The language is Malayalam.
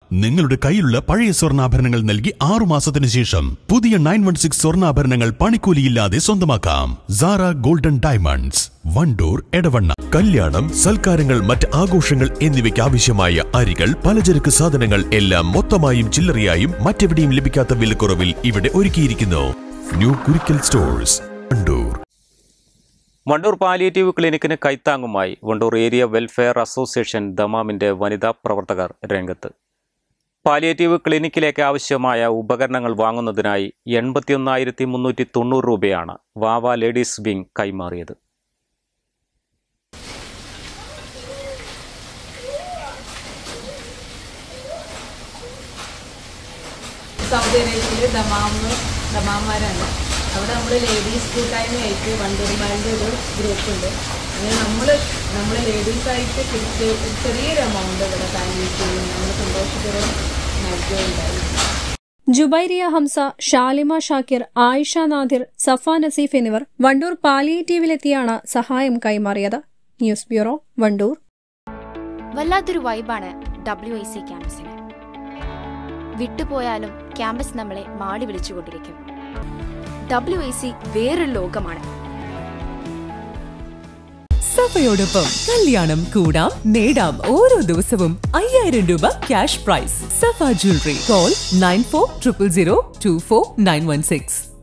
നിങ്ങളുടെ കയ്യിലുള്ള പഴയ സ്വർണ്ണാഭരണങ്ങൾ നൽകി 6 മാസത്തിന് ശേഷം പുതിയ 916 സ്വർണ്ണാഭരണങ്ങൾ പണിക്കൂലിയില്ലാതെ സ്വന്തമാക്കാം. Sara golden diamonds, Wandoor, Edavanna. കല്യാണം, സൽക്കാരങ്ങൾ, മറ്റ് ആഘോഷങ്ങൾ എന്നിവയ്ക്ക് ആവശ്യമായ അരികൾ, പലചരക്ക് സാധനങ്ങൾ എല്ലാം മൊത്തമായും ചില്ലറയായും മറ്റെവിടെയും ലഭിക്കാത്ത വിലക്കുറവിൽ ഇവിടെ ഒരുക്കിയിരിക്കുന്നു. New Kurikkal stores, Wandoor. Wandoor palliative ക്ലിനിക്കിന് കൈത്താങ്ങുമായി വണ്ടൂർ ഏരിയ വെൽഫെയർ അസോസിയേഷൻ ദമാമിന്റെ വനിതാ പ്രവർത്തകർ രംഗത്ത്. പാലിയേറ്റീവ് ക്ലിനിക്കിലേക്ക് ആവശ്യമായ ഉപകരണങ്ങൾ വാങ്ങുന്നതിനായി 81,390 രൂപയാണ് വാവ ലേഡീസ് വിംഗ് കൈമാറിയത്. സൗദി അറേബ്യയിലെ ദമാമാരാണ്. അവിടെ നമ്മൾ ലേഡീസ് കൂട്ടായ്മയായിട്ട് വണ്ടൂർമാരുടെ ഒരു ഗ്രൂപ്പുണ്ട്. അങ്ങനെ നമ്മൾ ലേഡീസായിട്ട് ചെറിയൊരു എമൗണ്ട് ഇവിടെ പാലിയേറ്റീവ് നമ്മൾ സന്തോഷപൂർവ്വം നൽകുകയുണ്ടായിരുന്നു. ജുബൈരിയ ഹംസ, ഷാലിമ ഷാക്കിർ, ആയിഷ നാദിർ, സഫ നസീഫ് എന്നിവർ വണ്ടൂർ പാലിയേറ്റീവിലെത്തിയാണ് സഹായം കൈമാറിയത്. News bureau, Wandoor. വല്ലാത്തൊരു വൈബാണ് WIC ക്യാമ്പസിന്. വിട്ടുപോയാലും ക്യാമ്പസ് നമ്മളെ മാടി വിളിച്ചുകൊണ്ടിരിക്കും. WIC വേറൊരു ലോകമാണ്. സഫയോടൊപ്പം കല്യാണം കൂടാം, നേടാം ഓരോ ദിവസവും 5000 രൂപ cash prize. Safa jewellery. Call 9400024916.